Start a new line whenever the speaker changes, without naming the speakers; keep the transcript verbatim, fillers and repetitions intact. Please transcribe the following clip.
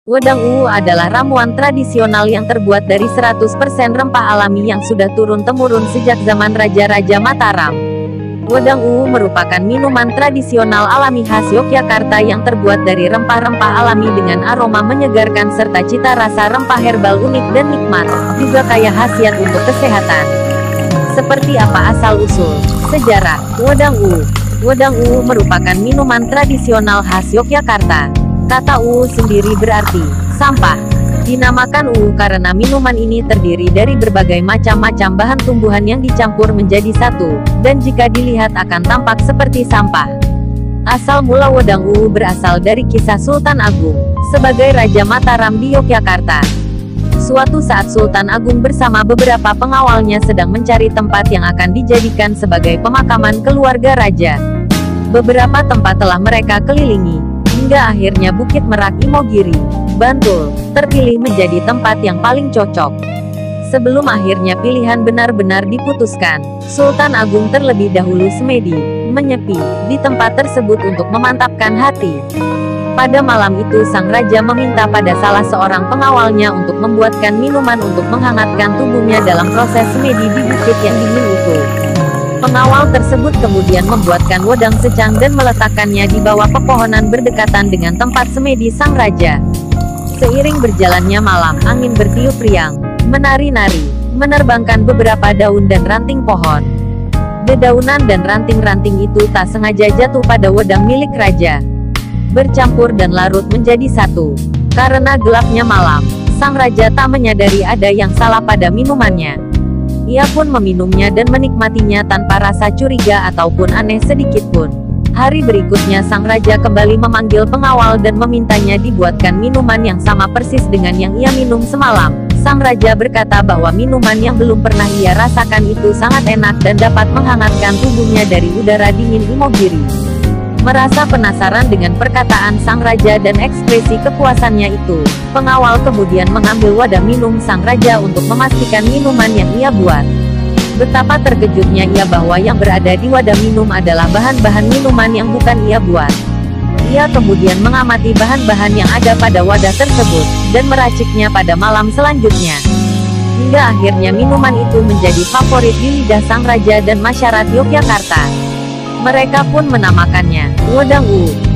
Wedang Uwu adalah ramuan tradisional yang terbuat dari seratus persen rempah alami yang sudah turun-temurun sejak zaman Raja-Raja Mataram. Wedang Uwu merupakan minuman tradisional alami khas Yogyakarta yang terbuat dari rempah-rempah alami dengan aroma menyegarkan serta cita rasa rempah herbal unik dan nikmat, juga kaya khasiat untuk kesehatan. Seperti apa asal-usul? Sejarah Wedang Uwu. Wedang Uwu merupakan minuman tradisional khas Yogyakarta. Kata Uwu sendiri berarti sampah. Dinamakan Uwu karena minuman ini terdiri dari berbagai macam-macam bahan tumbuhan yang dicampur menjadi satu, dan jika dilihat akan tampak seperti sampah. Asal mula Wedang Uwu berasal dari kisah Sultan Agung, sebagai Raja Mataram di Yogyakarta. Suatu saat Sultan Agung bersama beberapa pengawalnya sedang mencari tempat yang akan dijadikan sebagai pemakaman keluarga raja. Beberapa tempat telah mereka kelilingi, hingga akhirnya Bukit Merak Imogiri, Bantul, terpilih menjadi tempat yang paling cocok. Sebelum akhirnya pilihan benar-benar diputuskan, Sultan Agung terlebih dahulu semedi, menyepi, di tempat tersebut untuk memantapkan hati. Pada malam itu sang raja meminta pada salah seorang pengawalnya untuk membuatkan minuman untuk menghangatkan tubuhnya dalam proses semedi di bukit yang dingin itu. Pengawal tersebut kemudian membuatkan wedang secang dan meletakkannya di bawah pepohonan berdekatan dengan tempat semedi sang raja. Seiring berjalannya malam, angin bertiup riang, menari-nari, menerbangkan beberapa daun dan ranting pohon. Dedaunan dan ranting-ranting itu tak sengaja jatuh pada wedang milik raja, bercampur dan larut menjadi satu. Karena gelapnya malam, sang raja tak menyadari ada yang salah pada minumannya. Ia pun meminumnya dan menikmatinya tanpa rasa curiga ataupun aneh sedikit pun. Hari berikutnya sang raja kembali memanggil pengawal dan memintanya dibuatkan minuman yang sama persis dengan yang ia minum semalam. Sang raja berkata bahwa minuman yang belum pernah ia rasakan itu sangat enak dan dapat menghangatkan tubuhnya dari udara dingin Imogiri. Merasa penasaran dengan perkataan sang raja dan ekspresi kepuasannya itu, pengawal kemudian mengambil wadah minum sang raja untuk memastikan minuman yang ia buat. Betapa terkejutnya ia bahwa yang berada di wadah minum adalah bahan-bahan minuman yang bukan ia buat. Ia kemudian mengamati bahan-bahan yang ada pada wadah tersebut, dan meraciknya pada malam selanjutnya. Hingga akhirnya minuman itu menjadi favorit di lidah sang raja dan masyarakat Yogyakarta. Mereka pun menamakannya Wedang Uwu.